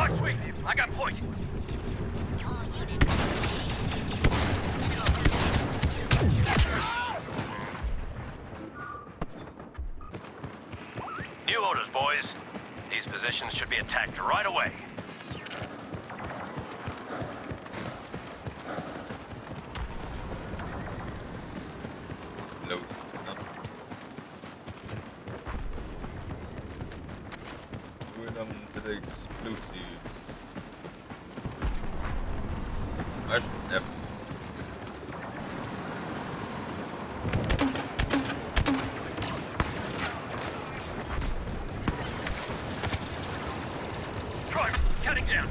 Hard sweep. I got point. New orders, boys. These positions should be attacked right away. No. Doing them to the explosives. I should never. Counting down.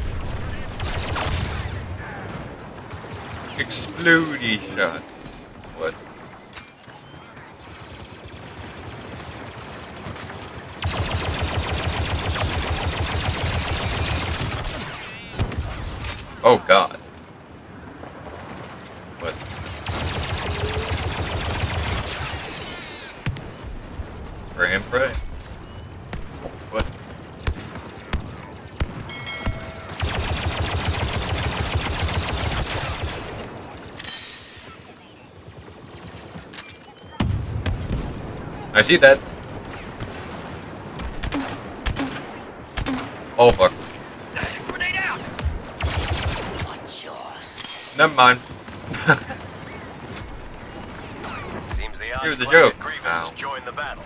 Explodey shots. What? Oh God. What? Spray and pray. What? I see that. Oh fuck. Grenade out. What's yours? Never mind. Seems the It was a Osprey joke. and Grievous Ow. has joined the battle.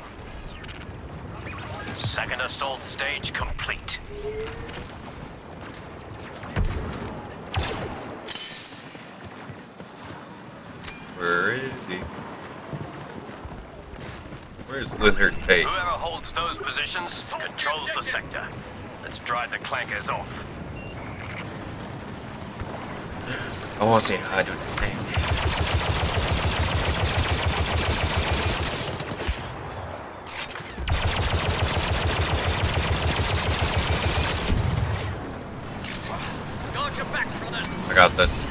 Second assault stage complete. Where is he? Where's Lizard Face? Whoever holds those positions controls the sector. Let's drive the clankers off. I want to say hi to the tank. Guard your back, brother. I got this.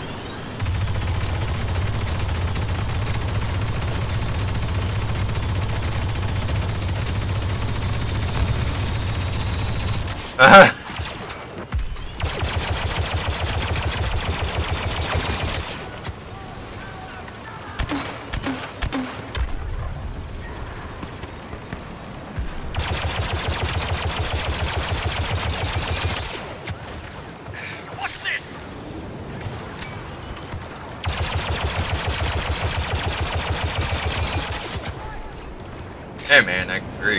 What's this? Hey man, I agree.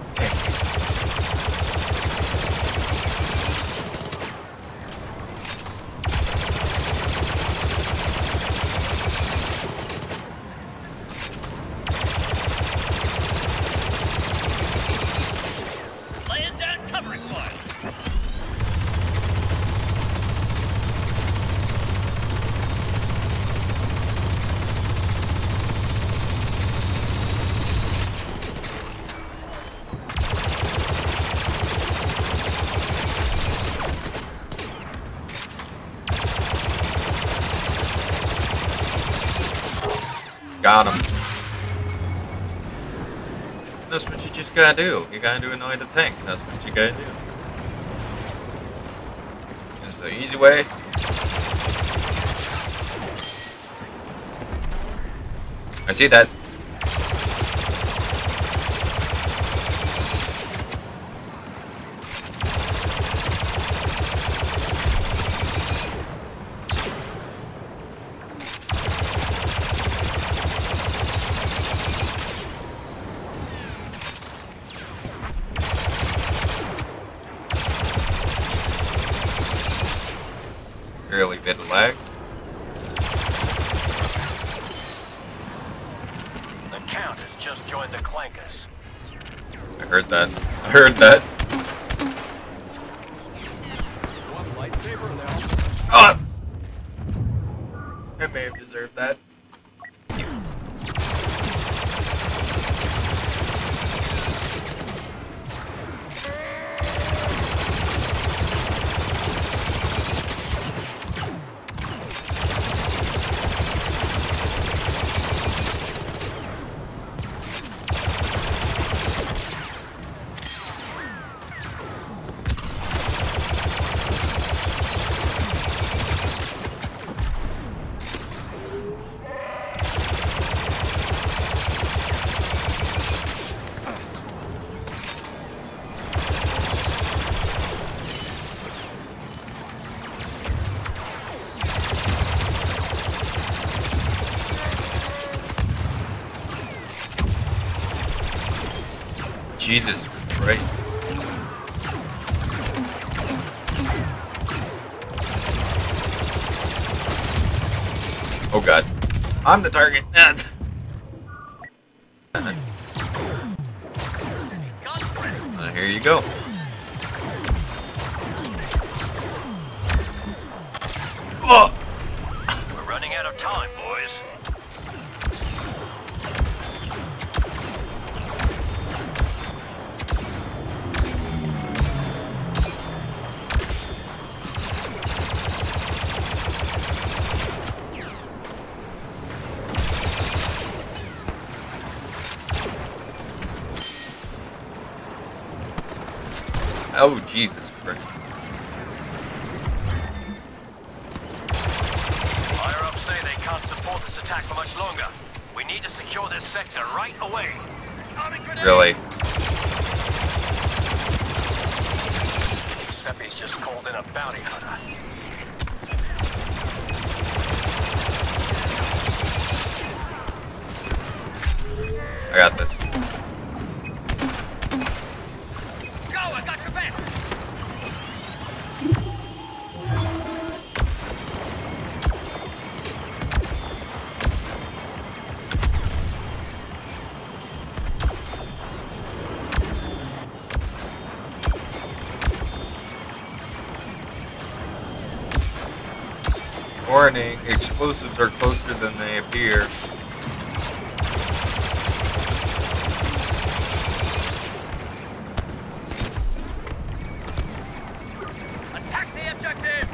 Laying down covering fire. Got him. That's what you just gotta do. You gotta do annoy the tank. That's what you gotta do. It's the easy way. I see that. Really bit of lag. The Count has just joined the clankers. I heard that. I heard that. Ah! I may have deserved that. Jesus Christ. Oh god. I'm the target. Here you go. Oh! We're running out of time, boys. Oh, Jesus Christ. Higher up say they can't support this attack for much longer. We need to secure this sector right away. Really? Seppi's just called in a bounty hunter. I got this. Warning, explosives are closer than they appear. Attack the objective!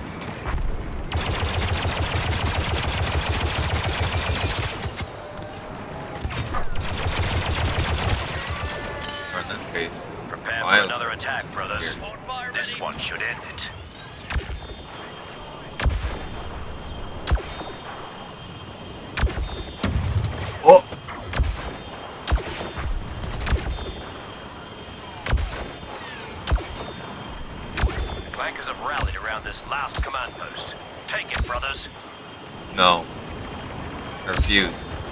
Or in this case, Prepare for Miles. another attack, brothers. This one should end it. Oh! The Clankers have rallied around this last command post. Take it, brothers. No. I refuse.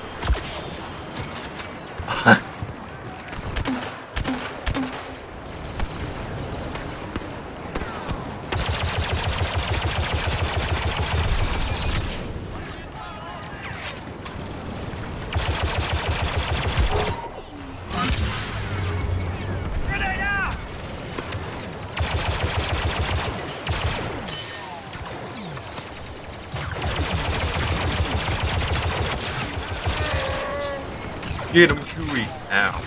Get him, Chewie. Ow.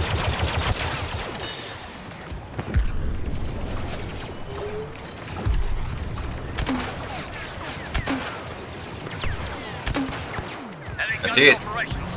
I see it.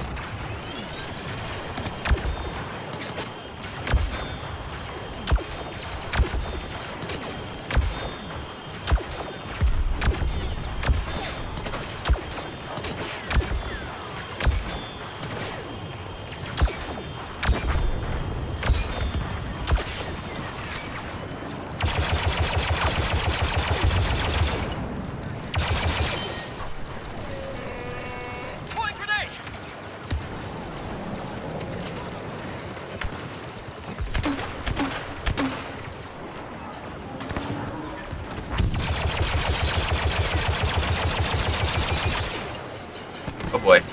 Oh boy.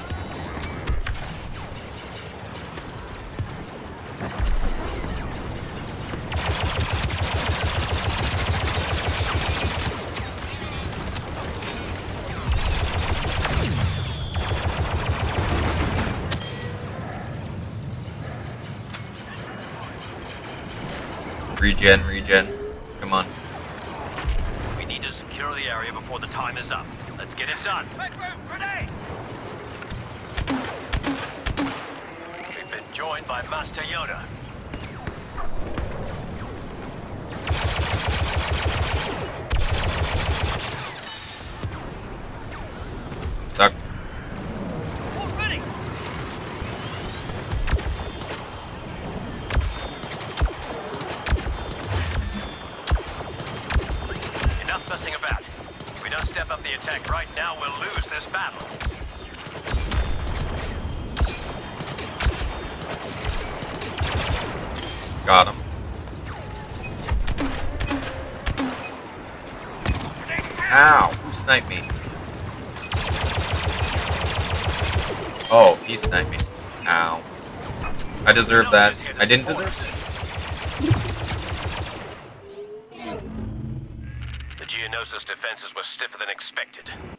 Regen. Come on. We need to secure the area before the time is up. Let's get it done. We've been joined by Master Yoda. Stuck. Ready. Enough messing about. If we don't step up the attack right now, we'll lose this battle. Got him. Ow! Who sniped me? Oh, he sniped me. Ow. I deserve that. I didn't deserve this. The Geonosis defenses were stiffer than expected.